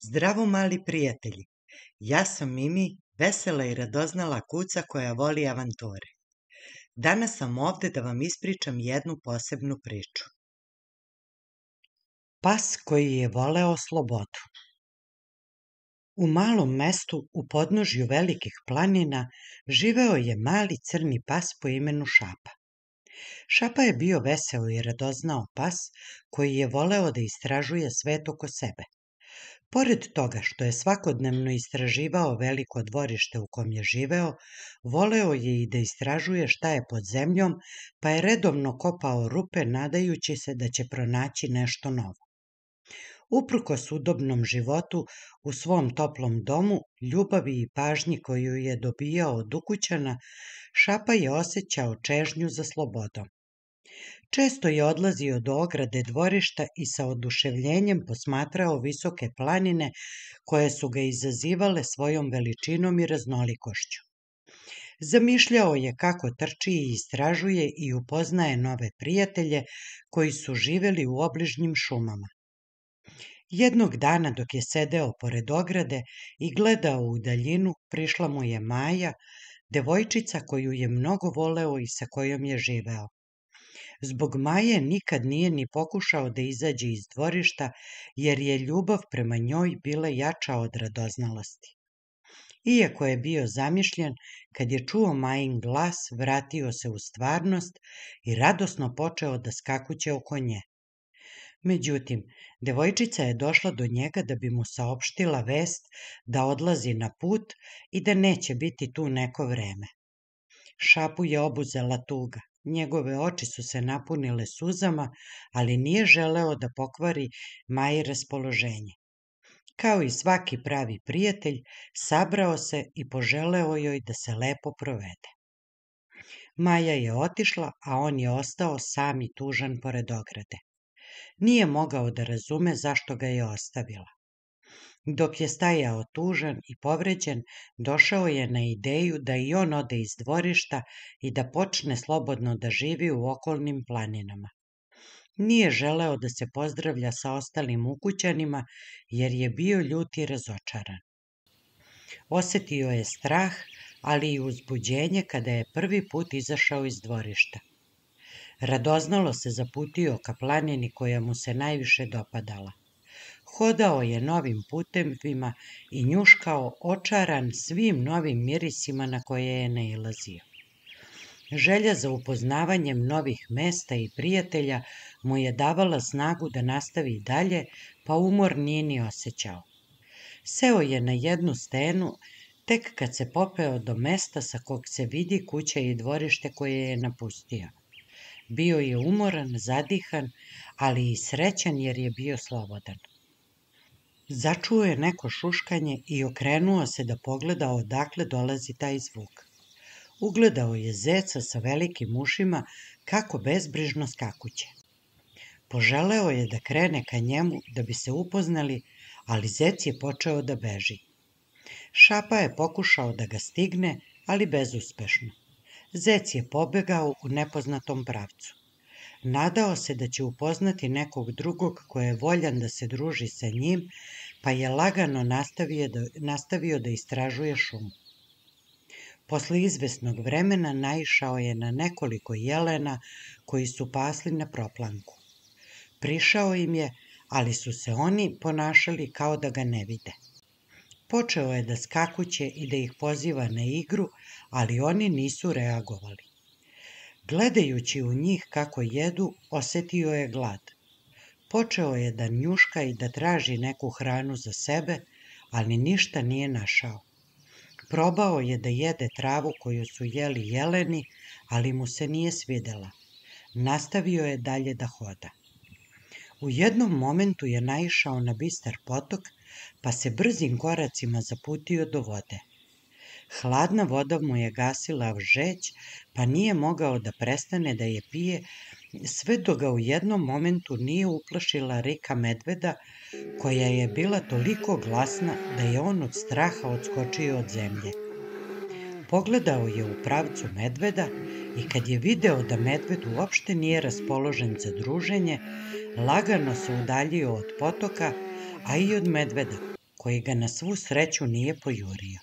Zdravo mali prijatelji, ja sam Mimi, vesela i radoznala kuca koja voli avantore. Danas sam ovde da vam ispričam jednu posebnu priču. Pas koji je voleo slobodu. U malom mestu u podnožju velikih planina živeo je mali crni pas po imenu Šapa. Šapa je bio veseo i radoznao pas koji je voleo da istražuje svet oko sebe. Pored toga što je svakodnevno istraživao veliko dvorište u kom je živeo, voleo je i da istražuje šta je pod zemljom, pa je redovno kopao rupe nadajući se da će pronaći nešto novo. Uprkos udobnom životu u svom toplom domu, ljubavi i pažnji koju je dobijao od ukućana, Šapa je osjećao čežnju za slobodom. Često je odlazio do ograde dvorišta i sa oduševljenjem posmatrao visoke planine koje su ga izazivale svojom veličinom i raznolikošću. Zamišljao je kako trči i istražuje i upoznaje nove prijatelje koji su živeli u obližnjim šumama. Jednog dana dok je sedeo pored ograde i gledao u daljinu, prišla mu je Maja, devojčica koju je mnogo voleo i sa kojom je živeo. Zbog Maje nikad nije ni pokušao da izađe iz dvorišta, jer je ljubav prema njoj bila jača od radoznalosti. Iako je bio zamišljen, kad je čuo Majin glas, vratio se u stvarnost i radosno počeo da skakuće oko nje. Međutim, devojčica je došla do njega da bi mu saopštila vest da odlazi na put i da neće biti tu neko vreme. Šapu je obuzela tuga. Njegove oči su se napunile suzama, ali nije želeo da pokvari Maji raspoloženje. Kao i svaki pravi prijatelj, sabrao se i poželeo joj da se lepo provede. Maja je otišla, a on je ostao sam i tužan pored ograde. Nije mogao da razume zašto ga je ostavila. Dok je stajao tužan i povređen, došao je na ideju da i on ode iz dvorišta i da počne slobodno da živi u okolnim planinama. Nije želeo da se pozdravlja sa ostalim ukućanima, jer je bio ljut i razočaran. Osetio je strah, ali i uzbuđenje kada je prvi put izašao iz dvorišta. Radoznalo se zaputio ka planini koja mu se najviše dopadala. Hodao je novim putevima i njuškao očaran svim novim mirisima na koje je nailazio. Želja za upoznavanjem novih mesta i prijatelja mu je davala snagu da nastavi dalje, pa umor nije ni osjećao. Seo je na jednu stenu, tek kad se popeo do mesta sa kog se vidi kuća i dvorište koje je napustio. Bio je umoran, zadihan, ali i srećan jer je bio slobodan. Začuo je neko šuškanje i okrenuo se da pogleda odakle dolazi taj zvuk. Ugledao je zeca sa velikim ušima kako bezbrižno skakuće. Poželeo je da krene ka njemu da bi se upoznali, ali zec je počeo da beži. Šapa je pokušao da ga stigne, ali bezuspešno. Zec je pobegao u nepoznatom pravcu. Nadao se da će upoznati nekog drugog ko je voljan da se druži sa njim, pa je lagano nastavio da istražuje šumu. Posle izvesnog vremena naišao je na nekoliko jelena koji su pasli na proplanku. Prišao im je, ali su se oni ponašali kao da ga ne vide. Počeo je da skakuće i da ih poziva na igru, ali oni nisu reagovali. Gledajući u njih kako jedu, osetio je glad. Počeo je da njuška i da traži neku hranu za sebe, ali ništa nije našao. Probao je da jede travu koju su jeli jeleni, ali mu se nije svidela. Nastavio je dalje da hoda. U jednom momentu je naišao na bistar potok, pa se brzim koracima zaputio do vode. Hladna voda mu je gasila žeć, pa nije mogao da prestane da je pije, sve dok ga u jednom momentu nije uplašila rika medveda, koja je bila toliko glasna da je on od straha odskočio od zemlje. Pogledao je u pravcu medveda i kad je video da medved uopšte nije raspoložen za druženje, lagano se udaljio od potoka, a i od medveda, koji ga na svu sreću nije pojurio.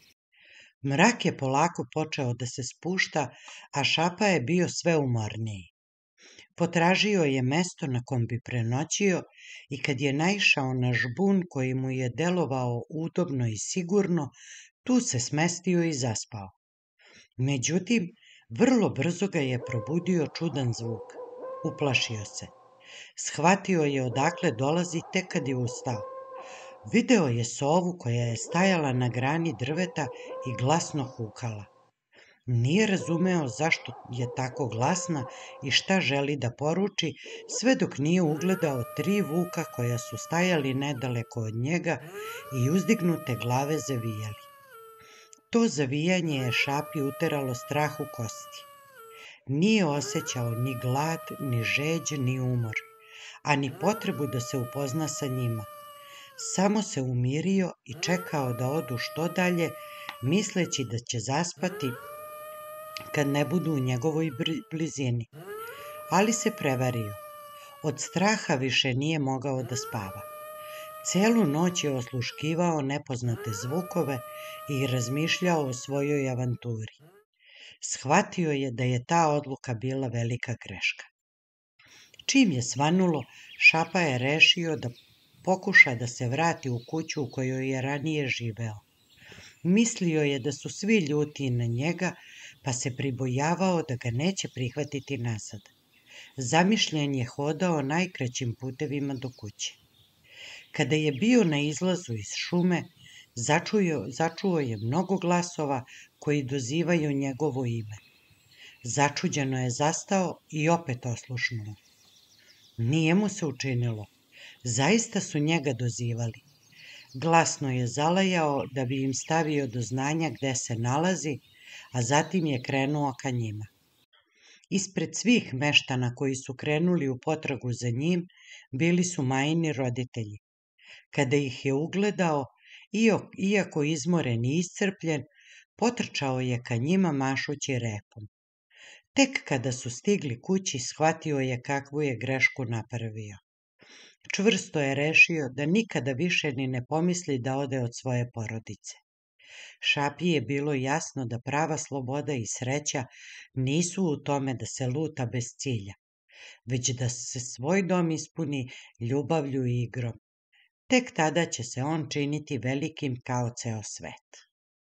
Mrak je polako počeo da se spušta, a Šapa je bio sve umorniji. Potražio je mesto na kom bi prenoćio i kad je naišao na žbun koji mu je delovao udobno i sigurno, tu se smestio i zaspao. Međutim, vrlo brzo ga je probudio čudan zvuk. Uplašio se. Shvatio je odakle dolazi tek kad je ustao. Video je sovu koja je stajala na grani drveta i glasno hukala. Nije razumeo zašto je tako glasna i šta želi da poruči, sve dok nije ugledao 3 vuka koja su stajali nedaleko od njega i uzdignute glave zavijali. To zavijanje je Šapi uteralo strah u kosti. Nije osjećao ni glad, ni žeđ, ni umor, a ni potrebu da se upozna sa njima. Samo se umirio i čekao da odu što dalje, misleći da će zaspati kad ne budu u njegovoj blizini. Ali se prevario. Od straha više nije mogao da spava. Celu noć je osluškivao nepoznate zvukove i razmišljao o svojoj avanturi. Shvatio je da je ta odluka bila velika greška. Čim je svanulo, Šapa je rešio da pokuša da se vrati u kuću u kojoj je ranije živeo. Mislio je da su svi ljuti na njega, pa se pribojavao da ga neće prihvatiti nazad. Zamišljen je hodao najkraćim putevima do kuće. Kada je bio na izlazu iz šume, začuo je mnogo glasova koji dozivaju njegovo ime. Začuđeno je zastao i opet oslušnuo. Nije mu se učinilo. Zaista su njega dozivali. Glasno je zalajao da bi im stavio do znanja gde se nalazi, a zatim je krenuo ka njima. Ispred svih meštana koji su krenuli u potragu za njim, bili su Majini roditelji. Kada ih je ugledao, iako izmoren i iscrpljen, potrčao je ka njima mašući repom. Tek kada su stigli kući, shvatio je kakvu je grešku napravio. Čvrsto je rešio da nikada više ni ne pomisli da ode od svoje porodice. Šapi je bilo jasno da prava sloboda i sreća nisu u tome da se luta bez cilja, već da se svoj dom ispuni ljubavlju i igrom. Tek tada će se on činiti velikim kao ceo svet.